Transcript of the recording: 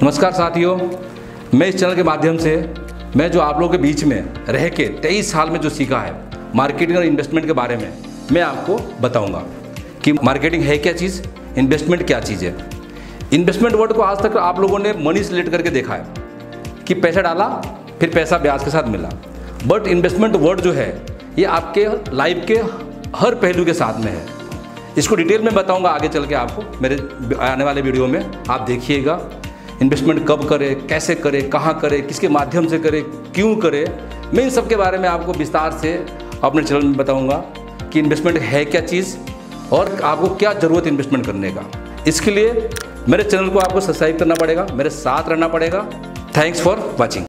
नमस्कार साथियों, मैं इस चैनल के माध्यम से मैं जो आप लोगों के बीच में रह के 23 साल में जो सीखा है मार्केटिंग और इन्वेस्टमेंट के बारे में मैं आपको बताऊंगा कि मार्केटिंग है क्या चीज़, इन्वेस्टमेंट क्या चीज़ है। इन्वेस्टमेंट वर्ड को आज तक आप लोगों ने मनी से रिलेट करके देखा है कि पैसा डाला फिर पैसा ब्याज के साथ मिला, बट इन्वेस्टमेंट वर्ड जो है ये आपके लाइफ के हर पहलू के साथ में है। इसको डिटेल में बताऊंगा आगे चल के आपको, मेरे आने वाले वीडियो में आप देखिएगा। इन्वेस्टमेंट कब करें, कैसे करें, कहाँ करें, किसके माध्यम से करें, क्यों करें, मैं इन सब के बारे में आपको विस्तार से अपने चैनल में बताऊंगा कि इन्वेस्टमेंट है क्या चीज़ और आपको क्या ज़रूरत है इन्वेस्टमेंट करने का। इसके लिए मेरे चैनल को आपको सब्सक्राइब करना पड़ेगा, मेरे साथ रहना पड़ेगा। Thanks for watching.